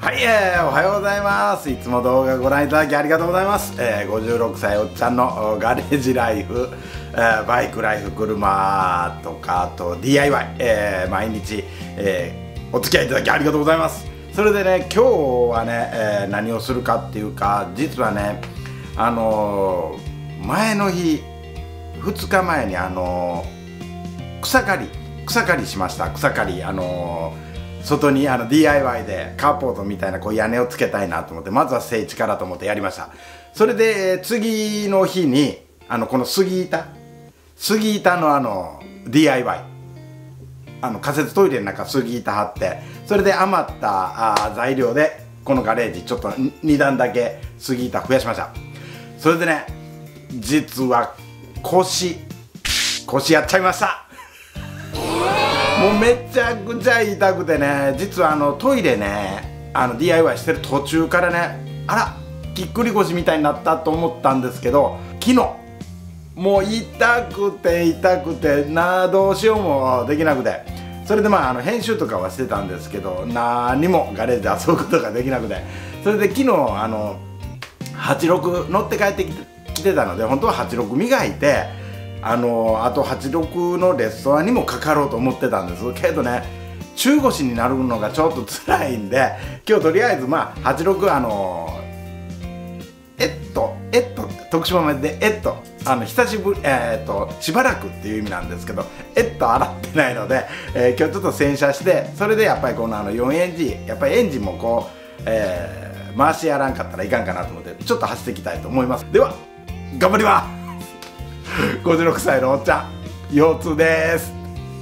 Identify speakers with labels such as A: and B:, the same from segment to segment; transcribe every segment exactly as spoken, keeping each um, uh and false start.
A: はい、えー、おはようございます。いつも動画ご覧いただきありがとうございます。えー、ごじゅうろくさいおっちゃんのガレージライフ、えー、バイクライフ、車とかあと ディーアイワイ、えー、毎日、えー、お付き合いいただきありがとうございます。それでね、今日はね、えー、何をするかっていうか、実はね、あのー、前の日ふつかまえにあのー、草刈り草刈りしました。草刈り、あのー外にあの ディーアイワイ でカーポートみたいなこう屋根をつけたいなと思って、まずは整地からと思ってやりました。それで次の日にあのこの杉板杉板のあの ディーアイワイ あの仮設トイレの中杉板張って、それで余ったあ材料でこのガレージちょっとにだんだけ杉板増やしました。それでね、実は腰腰やっちゃいました。もうめちゃくちゃ痛くてね、実はあのトイレね、あの ディーアイワイ してる途中からね、あらぎっくり腰みたいになったと思ったんですけど、昨日もう痛くて痛くてな、どうしようもできなくて、それでまああの編集とかはしてたんですけど、何もガレージで遊ぶことができなくて、それで昨日あのはちろく乗って帰ってきてたので、本当ははちろく磨いて、あのあとはちろくのレストランにもかかろうと思ってたんですけどね、中腰になるのがちょっと辛いんで、今日とりあえずまあはちろくあのえっとえっと徳島弁でえっとあの久しぶりえー、っとしばらくっていう意味なんですけど、えっと洗ってないので、えー、今日ちょっと洗車して、それでやっぱりこのあのよんエンジン、やっぱりエンジンもこう、えー、回しやらんかったらいかんかなと思ってちょっと走っていきたいと思います。では頑張ります。ごじゅうろくさいのおっちゃん、腰痛です。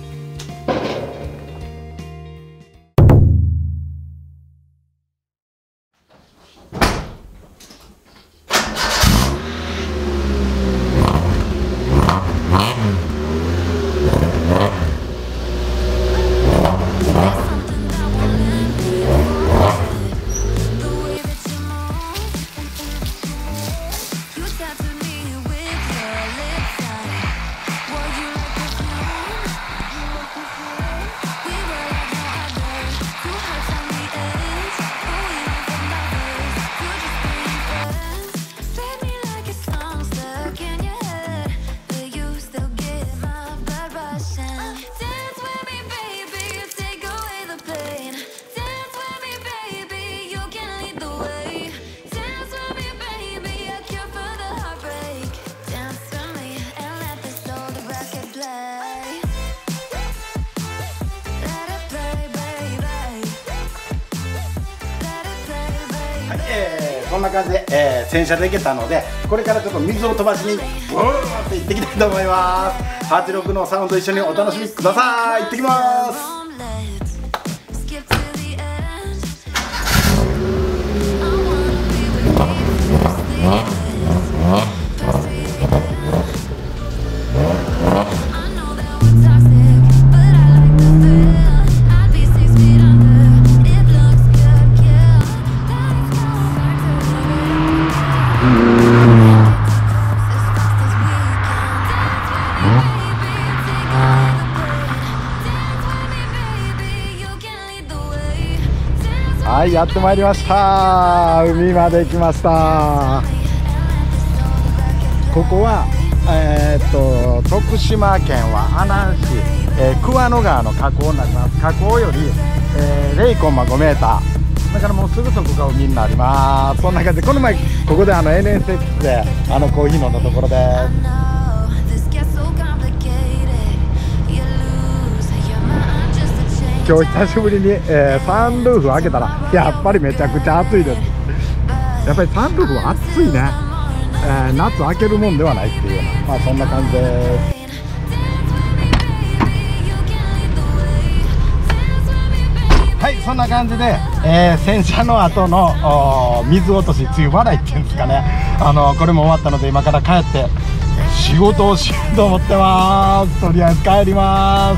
A: えー、こんな感じで、えー、洗車できたので、これからちょっと水を飛ばしにブーって行ってきたいと思います。はちろくのサウンド一緒にお楽しみください。行ってきます。はい、やってまいりました。海まで来ました。ここは、えー、っと徳島県は阿南市、えー、桑野川の河口になります。河口より、えー、ゼロコンマごメーターだからもうすぐそこが海になります。そんな感じで、この前ここであの エヌエスエックス であのコーヒー飲んだところです。今日久しぶりに、えー、サンルーフ開けたらやっぱりめちゃくちゃ暑いです。やっぱりサンルーフは暑いね、えー、夏開けるもんではないっていうような、まあそんな感じです。はい、そんな感じで、えー、洗車の後の水落とし、梅雨払いっていうんですかね、あのこれも終わったので今から帰って仕事をしようと思ってます。とりあえず帰ります。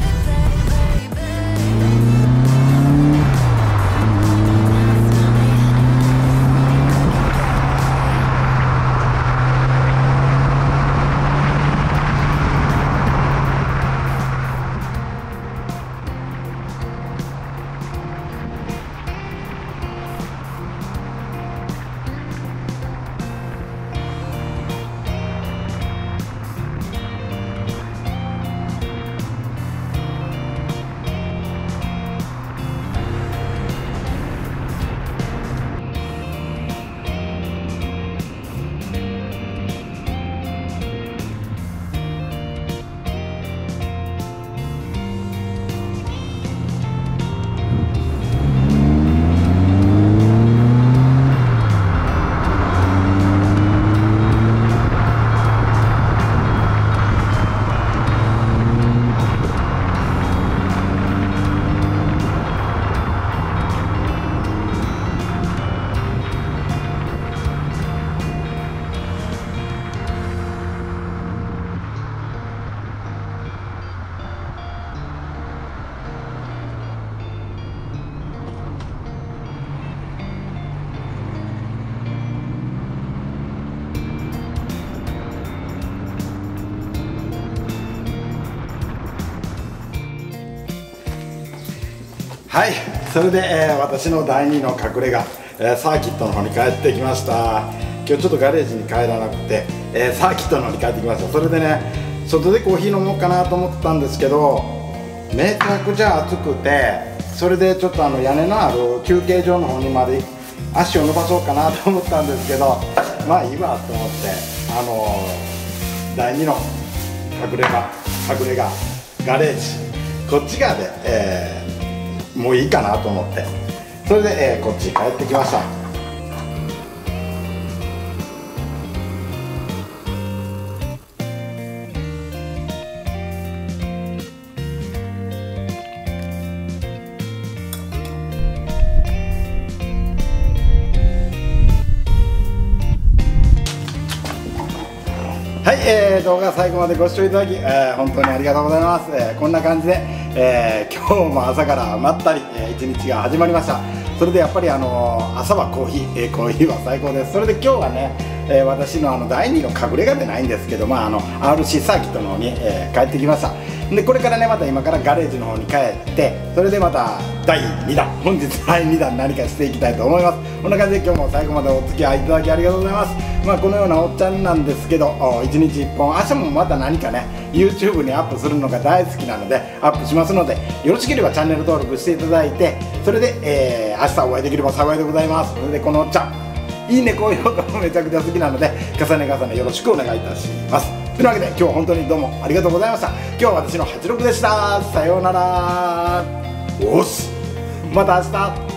A: はい、それで、えー、私のだいにの隠れ家、えー、サーキットの方に帰ってきました。今日ちょっとガレージに帰らなくて、えー、サーキットの方に帰ってきました。それでね、外でコーヒー飲もうかなと思ったんですけど、めちゃくちゃ暑くて、それでちょっとあの屋根のある休憩所の方にまで足を伸ばそうかなと思ったんですけど、まあいいわと思って、あのー、だいにの隠れ家隠れ家ガレージこっち側で、えーもういいかなと思って、それで、えー、こっち帰ってきました。はい、えー、動画最後までご視聴いただき、えー、本当にありがとうございます。えー、こんな感じで、えー、今日も朝からまったり、えー、一日が始まりました。それでやっぱり、あのー、朝はコーヒー、えー、コーヒーは最高です。それで今日はね、えー、私のあのだいにの隠れ家でないんですけど、まあ、あの アールシー サーキットの方に、えー、帰ってきました。でこれからね、また今からガレージの方に帰って、それでまただいにだん、本日だいにだん何かしていきたいと思います。こんな感じで今日も最後までお付き合いいただきありがとうございます。まあこのようなおっちゃんなんですけど、いちにちいっぽん、明日もまた何かね YouTube にアップするのが大好きなのでアップしますので、よろしければチャンネル登録していただいて、それで、えー、明日お会いできれば幸いでございます。それでこのおっちゃん、いいね、高評価もめちゃくちゃ好きなので、重ね重ねよろしくお願いいたします。というわけで今日は本当にどうもありがとうございました。今日は私のはちじゅうろくでした。さようなら。おっす、また明日。